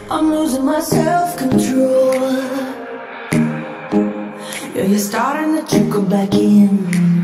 I'm losing my self-control. Yeah, you're starting to trickle back in,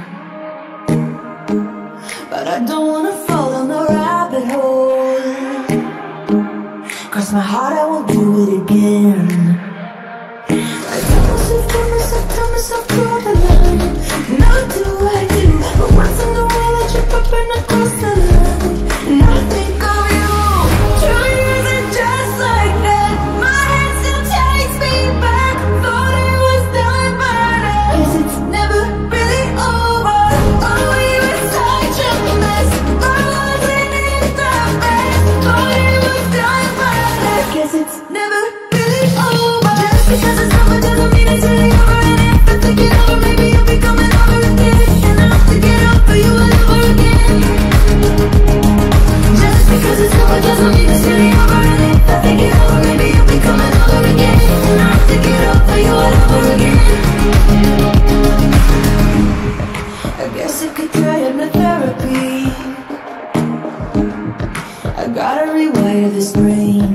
but I don't wanna fall down the rabbit hole. Cross my heart, I won't do it again. I tell myself, draw the line. Now do I do, but once in a while I trip up and I cross the line. And I think of you. True years are just like that. My head still takes me back. Thought it was done by now. 'Cause it's never really over. Oh, we were such a mess. I wasn't in the best. Thought it was done by now. 'Cause it's never really over. Just because it's over doesn't mean it's really over. And if I think it over, maybe you'll be coming over again. And I'll have to get over you all over again. Just because it's over doesn't mean it's really over. And if I think it over, maybe you'll be coming over again. And I'll have to get over you all over again. I guess I could try hypnotherapy. I gotta rewire this brain,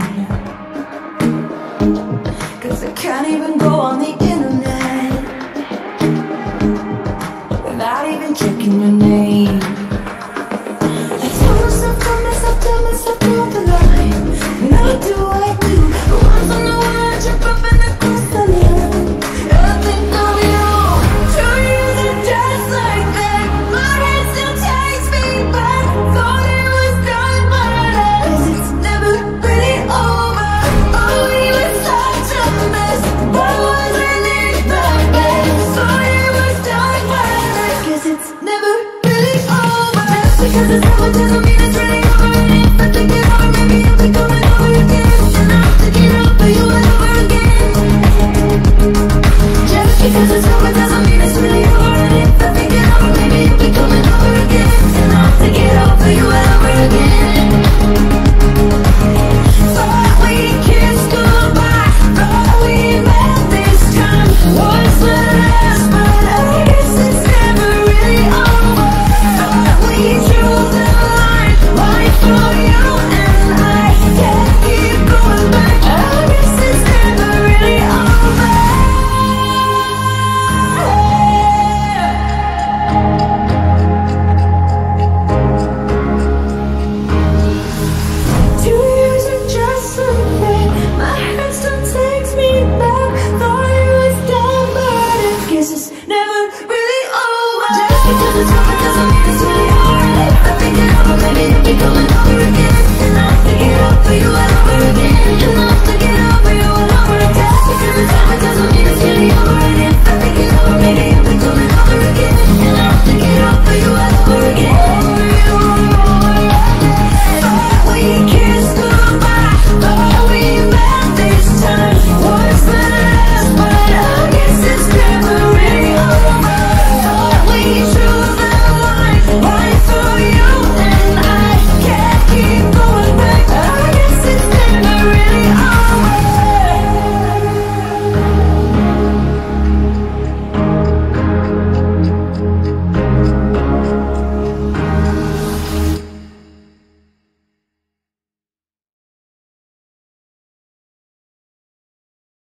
'cause I can't even go on the internet without even checking your name. I tell myself, draw the line. Now do I do, but once in a while I trip up and I cross the line. And I think of you. True years are just like that. My head still takes me back. Thought it was done by now. 'Cause it's never really over. Oh, we were such a mess. I wasn't in the best. Thought it was done by now. 'Cause it's never really over. Just because it's over doesn't mean it's really over. And if I think it over, maybe you'll be coming over again. And I'll have to get over you all over again. Just because it's over